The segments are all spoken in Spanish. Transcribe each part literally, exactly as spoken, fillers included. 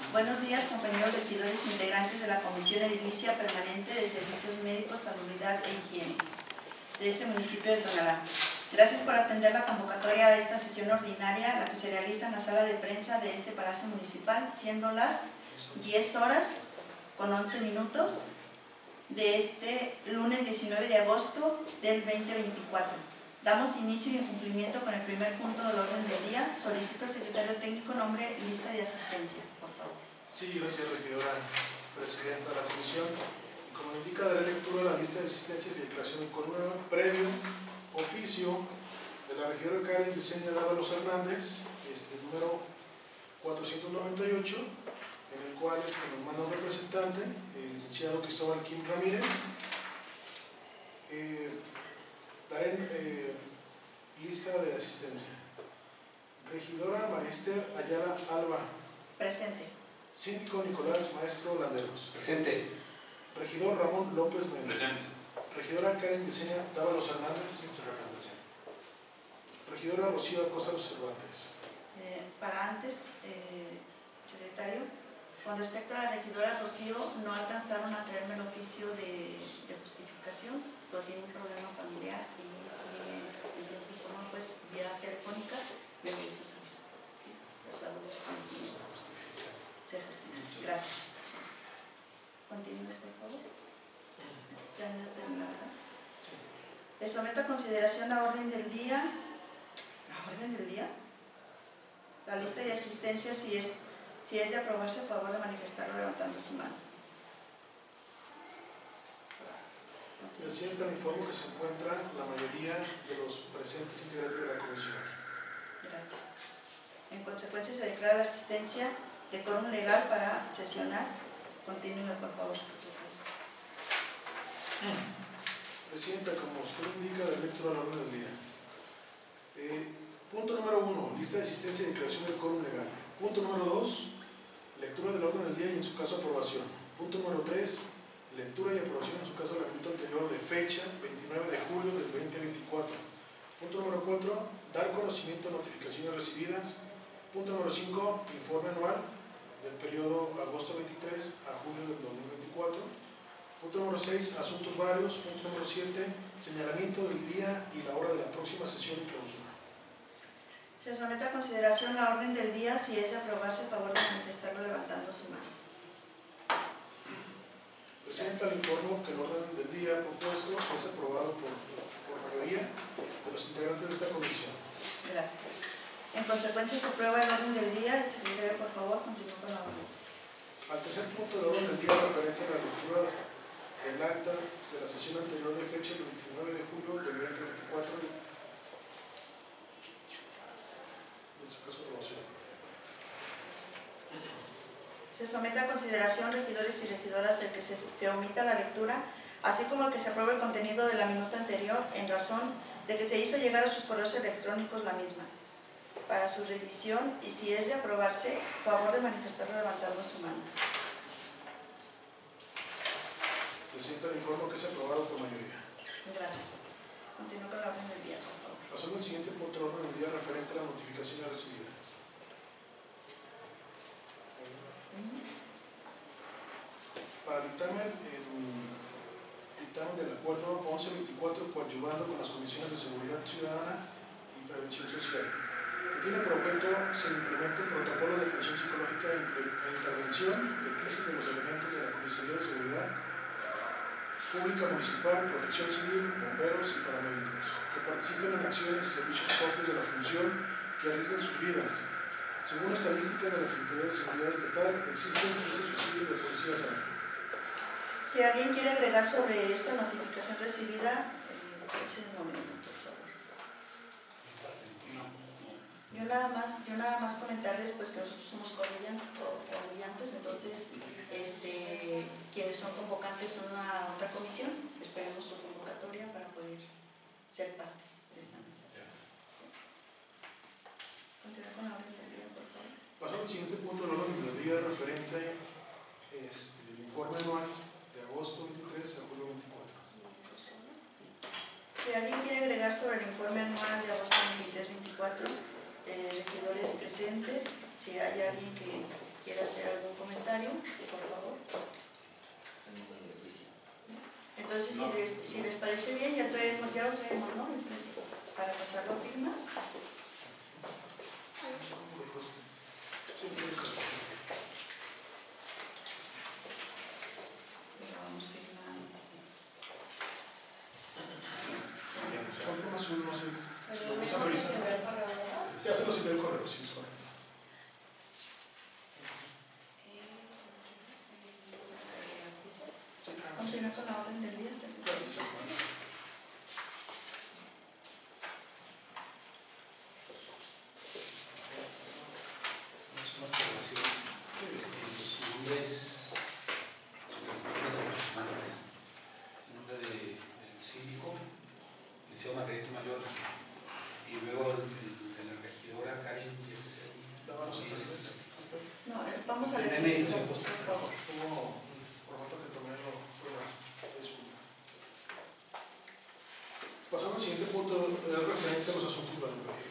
Buenos días, compañeros regidores integrantes de la Comisión Edilicia Permanente de Servicios Médicos, Salubridad e Higiene de este municipio de Tonalá. Gracias por atender la convocatoria a esta sesión ordinaria, la que se realiza en la sala de prensa de este Palacio Municipal, siendo las diez horas con once minutos de este lunes diecinueve de agosto del veinte veinticuatro. Damos inicio y en cumplimiento con el primer punto del orden del día. Solicito al secretario técnico nombre lista de asistencia, por favor. Sí, gracias, regidora presidenta de la comisión. Como indica, daré lectura a la lista de asistencias y declaración de quórum previo oficio de la regidora Karen Yesenia Dávalos Hernández, este número cuatrocientos noventa y ocho, en el cual este, nos manda un representante, el licenciado Cristóbal Kim Ramírez. Eh, daré eh, lista de asistencia. Regidora María Esther Ayala Alba. Presente. Síndico Nicolás Maestro Landeros. Presente. Regidor Ramón López Méndez. Presente. Regidora Karen Yesenia Dávalos Hernández. Regidora Rocío Acosta Los Cervantes. Eh, para antes, eh, secretario, con respecto a la regidora Rocío, no alcanzaron a traerme el oficio de, de justificación, pero tiene un problema familiar y sigue en tiempo y forma, pues vía telefónica, me lo hizo saber. ¿Sí? Eso algo de su conocimiento. Se justifica. Gracias. Continúe, por favor. Ya no has terminado, ¿verdad? Sí. Le someto a consideración la orden del día. ¿La orden del día? La lista de asistencia, si es, si es de aprobarse, por favor de manifestarlo levantando su mano. Presidenta, le informo que se encuentra la mayoría de los presentes integrantes de la comisión. Gracias. En consecuencia, se declara la existencia de quórum legal para sesionar. Continúe, por favor. Presidenta, como usted indica, de lectura a la orden del día. Eh, punto número uno, lista de asistencia y declaración del quórum legal. Punto número dos, lectura del orden del día y en su caso aprobación. Punto número tres, lectura y aprobación en su caso del minuto anterior de fecha veintinueve de julio del veinte veinticuatro. Punto número cuatro, dar conocimiento a notificaciones recibidas. Punto número cinco, informe anual del periodo agosto veintitrés a julio del dos mil veinticuatro. Punto número seis, asuntos varios. Punto número siete, señalamiento del día y la hora de la próxima sesión y clausura. Se somete a consideración la orden del día, si es de aprobarse, a favor de manifestarlo levantando su mano. Presidenta, le informo que el orden del día propuesto es aprobado por, por mayoría de los integrantes de esta comisión. Gracias. En consecuencia, se aprueba el orden del día. El secretario, por favor, continúe con la orden. Al tercer punto del orden del día referente a la lectura del acta de la sesión anterior de fecha del veintinueve de julio del veinte veinticuatro, en su caso aprobación. Se somete a consideración, regidores y regidoras, el que se, se omita la lectura, así como el que se apruebe el contenido de la minuta anterior, en razón de que se hizo llegar a sus correos electrónicos la misma, para su revisión, y si es de aprobarse, favor de manifestarlo levantando su mano. Presidenta, le informo que es aprobado por mayoría. Gracias. Continúo con la orden del día, por favor. Pasando al siguiente punto del orden del día referente a la notificación recibida. Para dictamen, el dictamen del acuerdo once veinticuatro coadyuvando con las comisiones de seguridad ciudadana y prevención social, que tiene por objeto se implementen protocolos de atención psicológica e intervención de crisis de los elementos de la Comisaría de Seguridad Pública Municipal, Protección Civil, bomberos y paramédicos, que participen en acciones y servicios propios de la función que arriesguen sus vidas. Según estadísticas de la Secretaría de Seguridad Estatal, existen quince suicidios de policías al año. Si alguien quiere agregar sobre esta notificación recibida, eh, es el momento, por favor. Yo nada más, yo nada más comentarles pues que nosotros somos coordinantes, entonces este, quienes son convocantes son una otra comisión. Esperemos su convocatoria para poder ser parte de esta mesa. ¿Sí? Continuar con la orden del día, por favor. Pasando al siguiente punto del orden del día referente este, el informe anual de agosto veintitrés a julio veinticuatro. Si alguien quiere agregar sobre el informe anual de agosto veintitrés veinticuatro, eh, regidores presentes, si hay alguien que quiera hacer algún comentario. secretario, por favor. Entonces, si les, si les parece bien, ya, traemos, ya lo traemos, ¿no? Entonces, para pasarlo a firma. Vamos firmando. No sé. Ya se los envió el correo, sí, es correcto. Continúa con la orden del día, ¿sí? Margarito Mayor y luego el, el, de la regidora Karin y es el, no, vamos a ver leer, por favor. Por favor, que tomé lo disculpa. Pasamos al siguiente punto, el referente a los asuntos varios.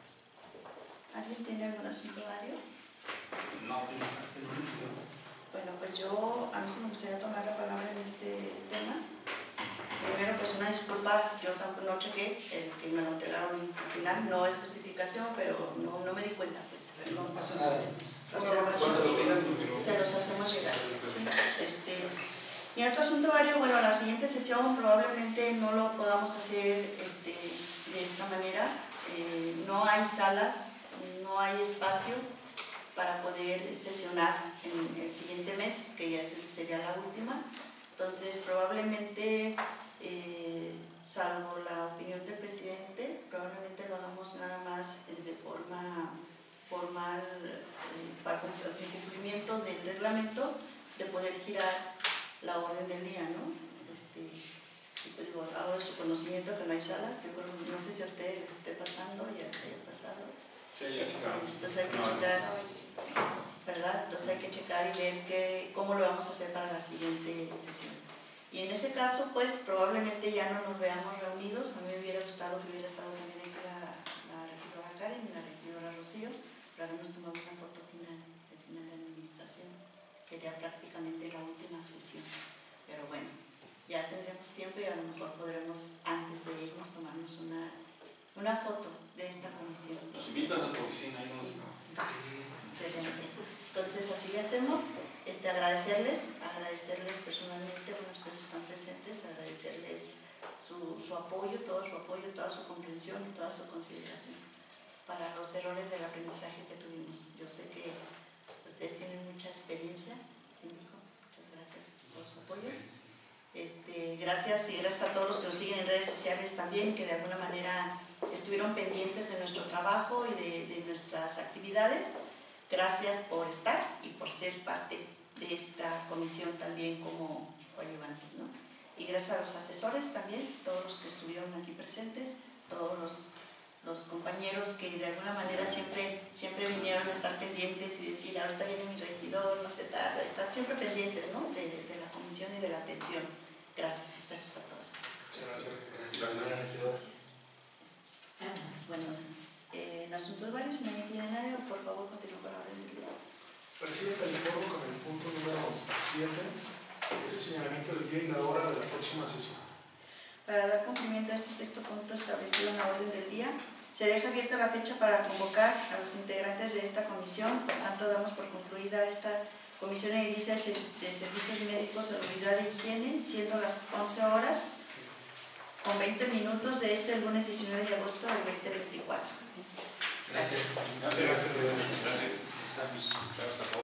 ¿Alguien tiene algún asunto vario? No, tengo no. Bueno, pues yo, a mí sí me gustaría tomar la palabra en este tema. Primero, pues una disculpa, yo tampoco no chequé, el que me lo entregaron al final, no es justificación, pero no, no me di cuenta, pues. No, no pasa nada. Observación, se los hacemos llegar. Sí, este, y en otro asunto vario, bueno, la siguiente sesión probablemente no lo podamos hacer este, de esta manera. Eh, no hay salas, no hay espacio para poder sesionar en el siguiente mes, que ya sería la última. Entonces, probablemente, eh, salvo la opinión del presidente, probablemente lo hagamos nada más de forma formal, eh, para el cumplimiento del reglamento, de poder girar la orden del día, ¿no? Este, y pues digo, hago de su conocimiento que no hay salas, yo creo, no sé si a ustedes les esté pasando, ya se haya pasado. Sí, ya checamos. Entonces hay que checar, ¿verdad? Entonces hay que checar y ver que, cómo lo vamos a hacer para la siguiente sesión. Y en ese caso, pues probablemente ya no nos veamos reunidos. A mí me hubiera gustado que hubiera estado también aquí la, la regidora Karen y la regidora Rocío, pero habernos tomado una foto final, de final de administración. Sería prácticamente la última sesión. Pero bueno, ya tendremos tiempo y a lo mejor podremos, antes de irnos, tomarnos una, una foto de esta comisión. Nos invitas a tu oficina y nos... Ah, excelente. Entonces así le hacemos. Este, agradecerles, agradecerles personalmente, bueno, ustedes están presentes, agradecerles su, su apoyo, todo su apoyo, toda su comprensión y toda su consideración para los errores del aprendizaje que tuvimos. Yo sé que ustedes tienen mucha experiencia, síndico, muchas gracias por todo su apoyo. Este, gracias y gracias a todos los que nos siguen en redes sociales también, que de alguna manera estuvieron pendientes de nuestro trabajo y de, de nuestras actividades. Gracias por estar y por ser parte de esta comisión también como coadyuvantes, ¿no? Y gracias a los asesores también, todos los que estuvieron aquí presentes, todos los, los compañeros que de alguna manera siempre, siempre vinieron a estar pendientes y decir, ahorita viene mi regidor, no se tarda, están siempre pendientes, ¿no? de, de, de la comisión y de la atención. Gracias, gracias a todos. Muchas gracias. Gracias, regidor. Bueno, eh, en asuntos varios, si nadie tiene nada, por favor, continúe con la orden del día. Presidente, le informo con el punto número siete, es el señalamiento del día y la hora de la próxima sesión. Para dar cumplimiento a este sexto punto establecido en la orden del día, se deja abierta la fecha para convocar a los integrantes de esta comisión. Por tanto, damos por concluida esta comisión edilicia de servicios médicos, salubridad e higiene, siendo las once horas con veinte minutos de este el lunes diecinueve de agosto del veinte veinticuatro. Gracias. Gracias. Gracias. Gracias. Estamos.